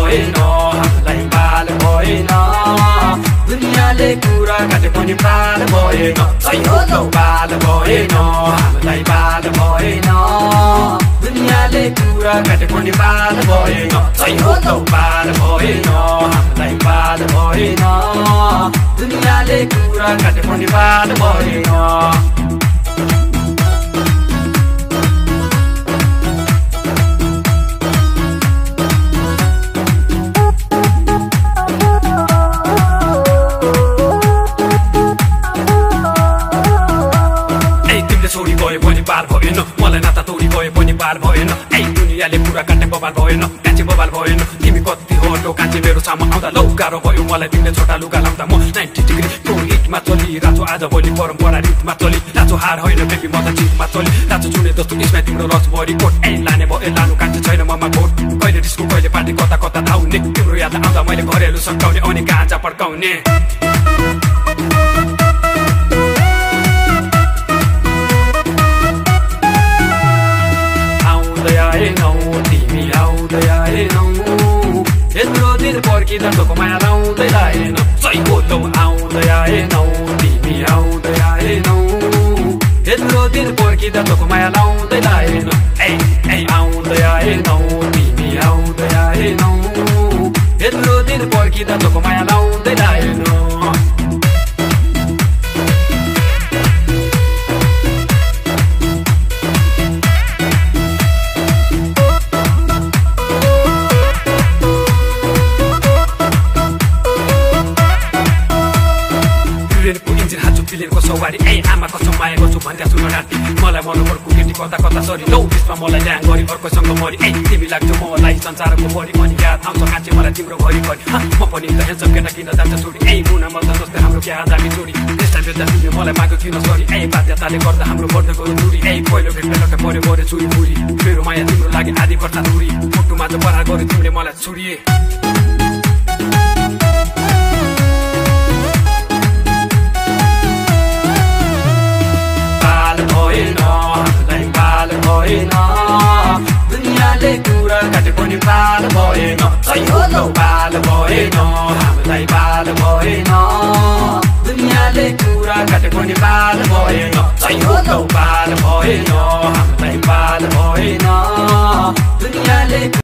भएन हामीलाई बाल भएन दुनियाँले कुरा काटे पनि बाल भएन सही हो लौ बाल भएन हामीलाई बाल भएन दुनियाँले कुरा काटे पनि बाल भएन सही हो लौ बाल भएन हामीलाई बाल भएन दुनियाँले कुरा काटे पनि बाल भएन छोरी गयो पनि बाल भएन मलाई नाता तोडी गयो पनि बाल भएन ऐ दुनियाँले पुरा काट्ने बबाल भएन कान्छे बबाल भएन तिमी कति हटो कान्छे मेरो सामु आउँदा लौ गाह्रो भयो मलाई तिमीले छोटा लुगा लाउँदा म 90 डिग्री टो हिटमा चली रातो आज भोलि परम्परा रितमा चली रातो हार होइन बेबी म त जितमा चली रातो चुने जस्तो इसमा तिम्रो रस भरि कोट ऐ लाने भयो लानु कान्छे छैन ममा कोट कहिले डिस्को कहिले पार्टी कता कता धाउने तिम्रो याद आउँदा मैले घरेलु सकाउने अनि गाँजा पड्काउने तिमी आउँदै आएनौ यत्रो दिन पर्खिँदा तोको माया लाउँदै आएन सही बोलौ आउँदै आएनौ तिमी आउँदै आएनौ यत्रो दिन पर्खिँदा तोको माया लाउँदै आएन ऐ आउँदै आएनौ तिमी आउँदै आएनौ यत्रो दिन पर्खिँदा तोको माया लाउँदै आएन को सवारी ऐ आमा कसम माया गर्छु भन्दा सुन राति मलाई मनोबरको केटी कता कता सरी लौ बिचमा मलाई ल्याङ गरी अर्कोसँग मरी ऐ तिमी लाग्छ मलाई संसारको बढी अनि याद आउँछ कान्छे मलाई तिम्रो घरि घरि म पनि त हेर्छ केटा किन जान्छ छोडी ऐ मुना मल्दा जस्तै हाम्रो क्या दामी छोडी त्यसलाई बेच्दा तिमीले मलाई माग्यो किन सरी ऐ बाध्यताले गर्दा हाम्रो बढ्दै गयो दूरी ऐ पहिलो भेट बेलुका पर्यो गरे छुरी फुरी मेरो माया तिम्रो लागि आधी वर्ष दूरी मुटुमा त परार गरे तिमीले मलाई छुरिए दुनियाँले कुरा काटे पनि बाल भएन सही हो लौ बाल भएन हामीलाई बाल भएन दुनियाँले कुरा काटे पनि बाल भएन सही हो लौ बाल भएन हामीलाई बाल भएन दुनियाँले